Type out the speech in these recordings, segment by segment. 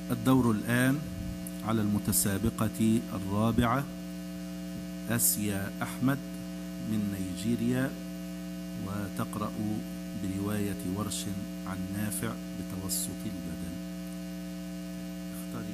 الدور الآن على المتسابقة الرابعة آسيا أحمد من نيجيريا، وتقرأ برواية ورش عن نافع بتوسط البدن. اختاري.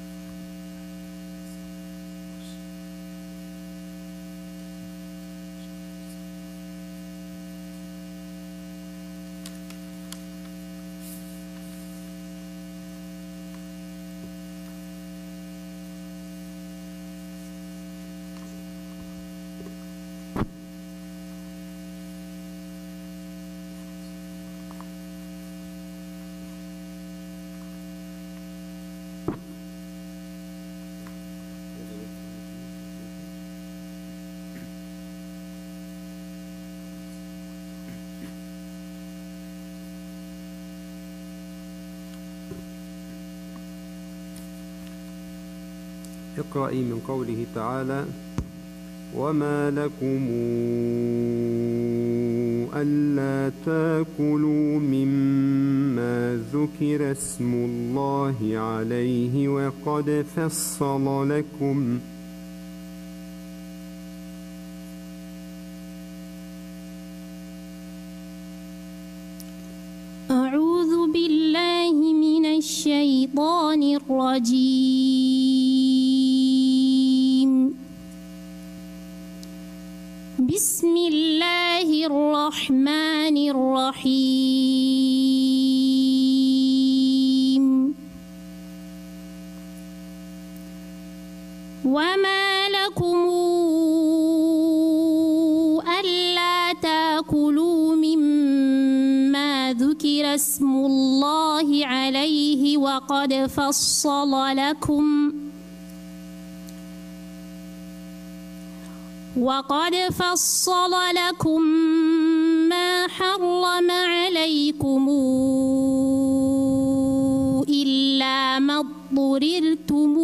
اقرأي من قوله تعالى: وما لكم ألا تأكلوا مما ذكر اسم الله عليه وقد فصل لكم أعوذ بالله من الشيطان الرجيم. بسم الله الرحمن الرحيم. وما لكم ألا تأكلوا مما ذكر اسم الله عليه وقد فصل لكم ما حرم عليكم إلا ما اضطررتم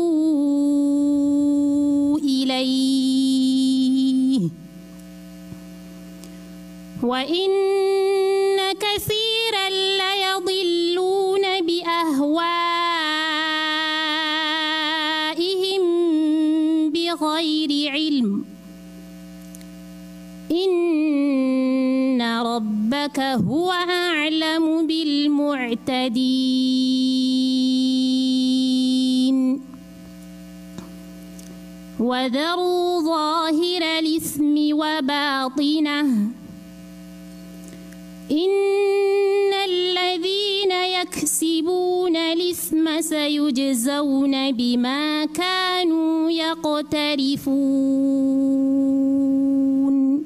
إليه، وإن كثيرا ليضلون بأهوائهم بغير علم، إن ربك هو أعلم بالمعتدين. وذروا ظاهر الإثم وباطنه، إن الذين يكسبون الإثم سيجزون بما كانوا يقترفون.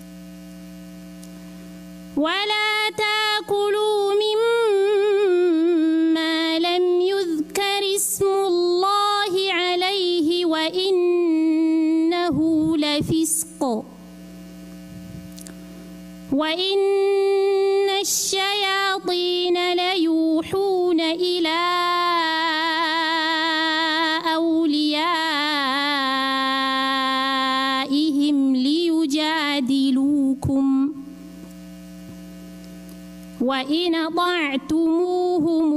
ولا تأكلوا مما لم يذكر اسم الله عليه وإنه لفسق، وإن الشياطين ليوحون إلى أوليائهم ليجادلوكم، وإن أطعتموهم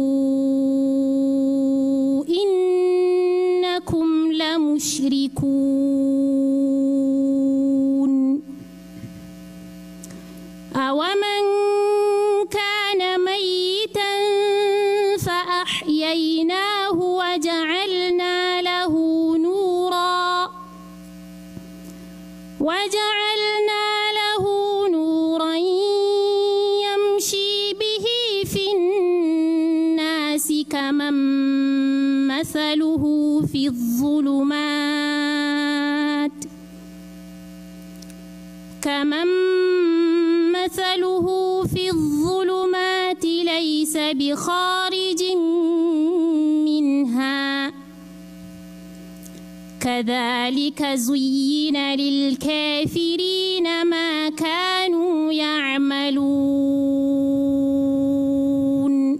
إنكم لمشركون. أومن كان ميتا فأحييناه وجعلنا له نورا يمشي به في الناس كمن مثله في الظلمات ليس بخارج منها، كذلك زين للكافرين ما كانوا يعملون.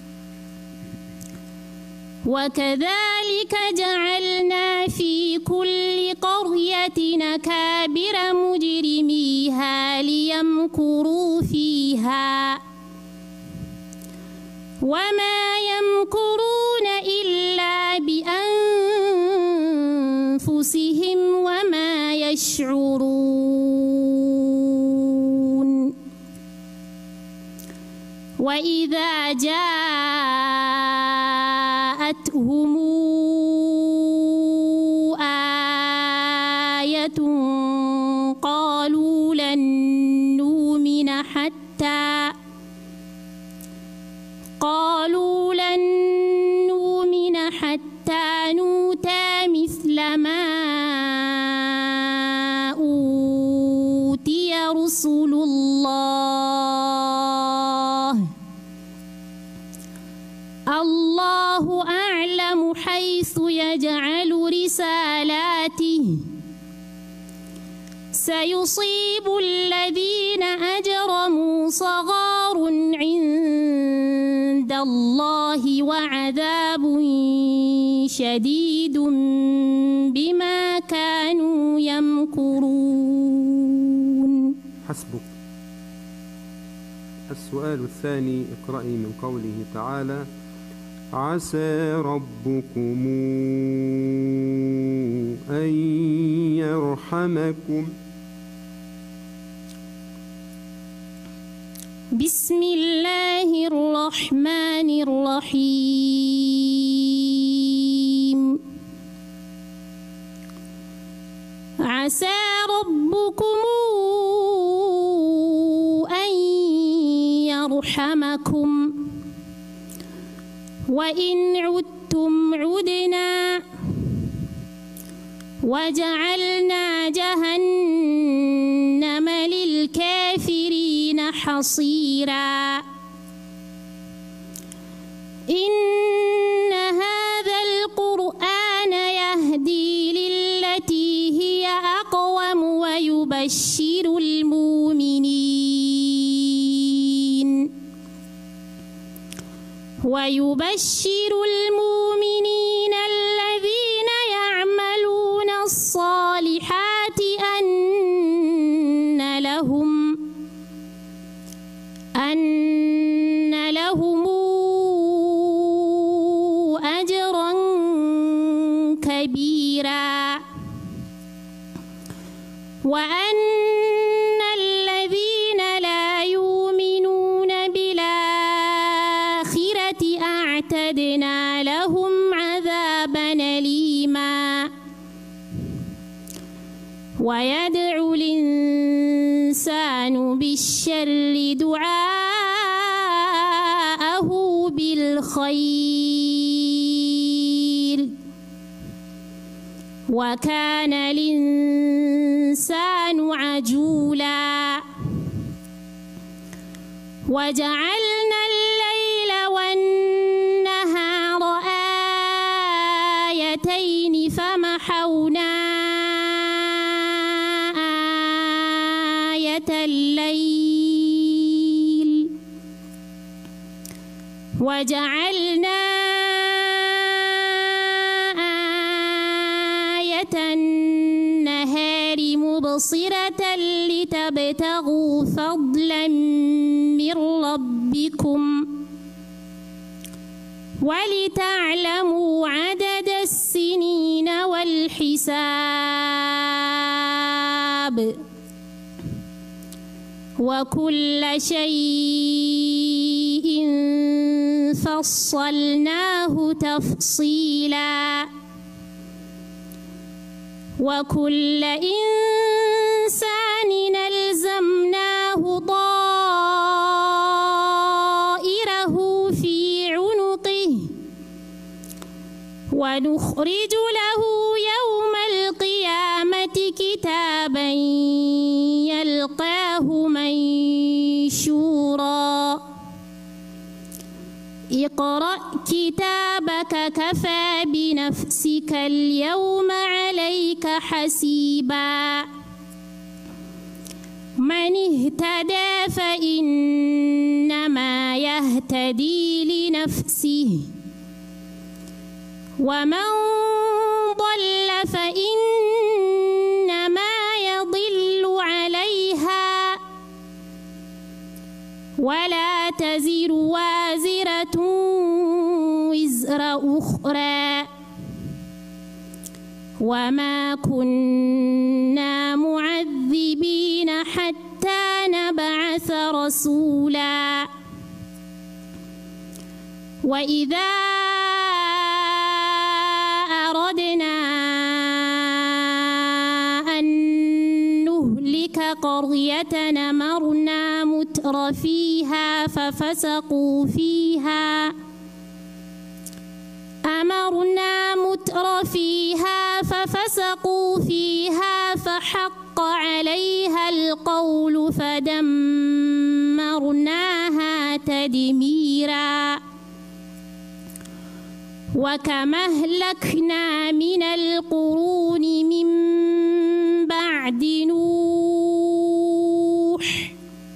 وكذلك جعلنا في كل قرية أكابر مجرميها ليمكروا فيها، وما يمكرون يشعرون وإذا جاءتهم آية قالوا لن نؤمن حتى نؤتى مثل ما أوتي رسل الله أعلم حيث يجعل رسالاته سيصيب الذين أجرموا صغار عند الله وعذاب شديد بما كانوا يمكرون. حسبك. السؤال الثاني اقرأي من قوله تعالى: عسى ربكم أن يرحمكم. بسم الله الرحمن الرحيم. عسى ربكم أن يرحمكم وإن عدتم عدنا وجعلنا جهنم للكافرين حصيرا. إن هذا القرآن يهدي للتي هي أقوم ويبشر المؤمنين الذين يعملون الصالحات أن لهم أجرا كبيرا وأن الذين لا يؤمنون بالآخرة أعتدنا لهم عذابا أليما. ويدعو الإنسان بالشر دعاءه بالخير وكان الإنسان عجولا. وجعلنا الليل والنهار آيتين فمحونا آية الليل وجعلنا آية النهار مبصرة لتبتغوا فضلا من ربكم ولتعلموا عدد السنين والحساب وكل شيء فصلناه تفصيلا. وكل إنسان ألزمناه طائره في عنقه ونخرج له يوم القيامة كتابا يلقاه منشورا. اقرأ كتابك كفى بنفسك اليوم عليك حسيبا. من اهتدى فإنما يهتدي لنفسه ومن ضل فإنما يضل عليها ولا تزر وازرة وزر أخرى وما كنا رسولا وإذا أردنا أن نهلك قرية أمرنا متر فيها ففسقوا فيها فحق عليها القول فدمرناها تدميرا وكما أهلكنا من القرون من بعد نوح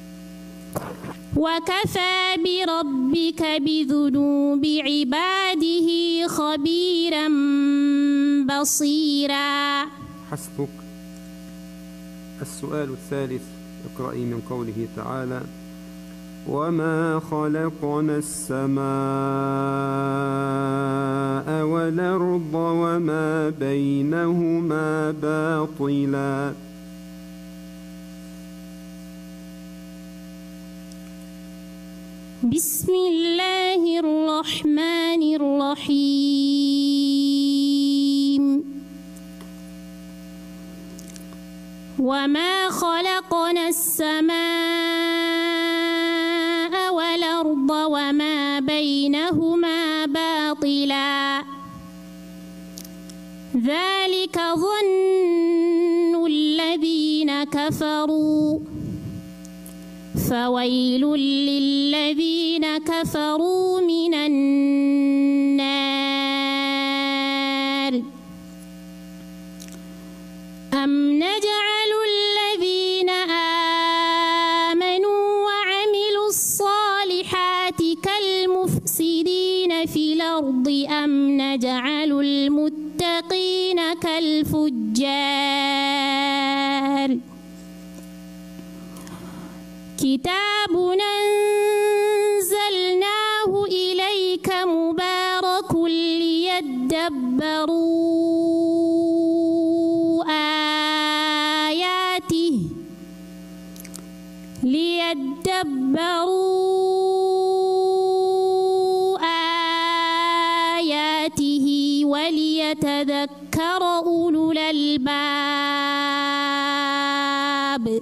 وكفى بربك بذنوب عباده خبيرا بصيرا. حسبك. السؤال الثالث، اقرأي من قوله تعالى: وما خلقنا السماء والأرض وما بينهما باطلا. بسم الله الرحمن الرحيم. وما خلقنا السماء والأرض وما بينهما باطلا ذلك ظن الذين كفروا فويل للذين كفروا من النار. أم نجعل الذين آمنوا وعملوا الصالحات كالمفسدين في الأرض أم نجعل المتقين كالفجار. كتاب أنزلناه إليك مبارك ليدبروا آياته وليتذكر أولو الألباب.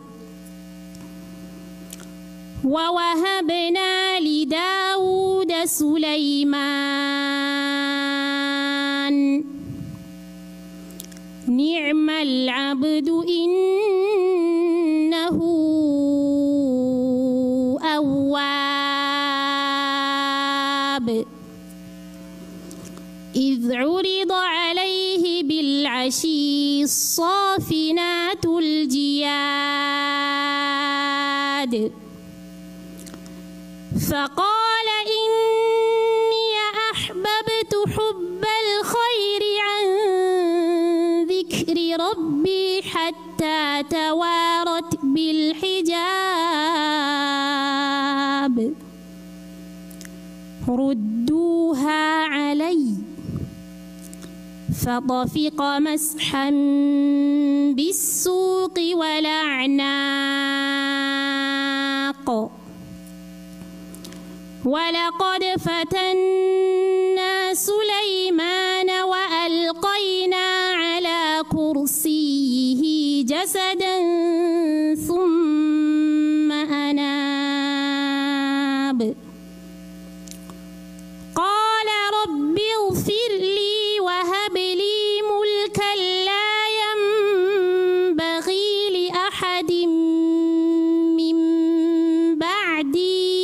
ووهبنا لداود سليمان نعم العبد إنه أواب. إذ عرض عليه بالعشي الصافنات الجياد فقال إني أحببت حب الخير عن ذكر ربي حتى توارت بالحجاب. ردوها علي فطفق مسحا بالسوق والأعناق. ولقد فتنا سليمان وألقينا على كرسيه جسدا ثم أناب. قال رب اغفر لي وهب لي ملكا لا ينبغي لأحد من بعدي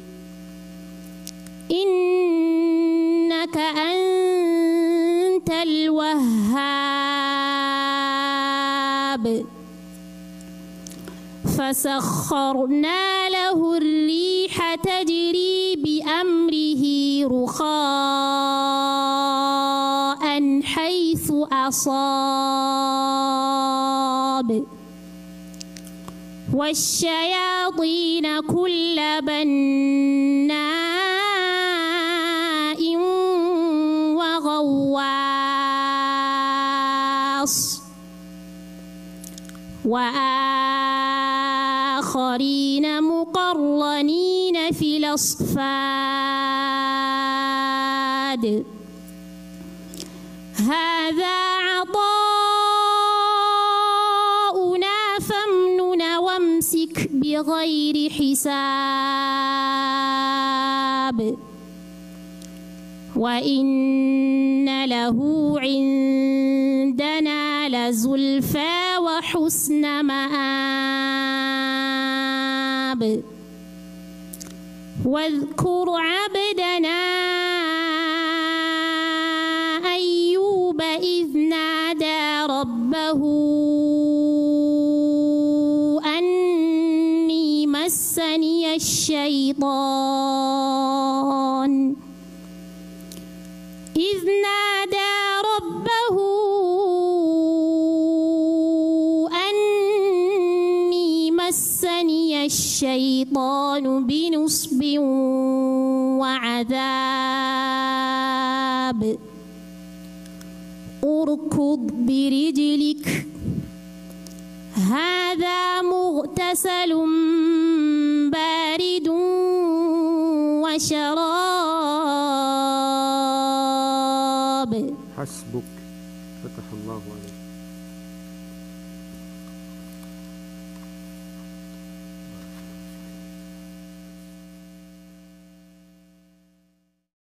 إنك أنت الوهاب. فسخرنا له الريح تجري بأمره رخاء حيث أصاب والشياطين كل بناء وغواص وآخرين مقرنين المقرنين في الأصفاد هذا عطاؤنا فامنن وامسك بغير حساب وإن له عندنا لزلفى وحسن مآب واذكر عبدنا أيوب إذ نادى ربه أني مسني الشيطان الشيطان بنصب وعذاب اركض برجلك هذا مغتسل بارد وشراب حسبك فتح الله عليك.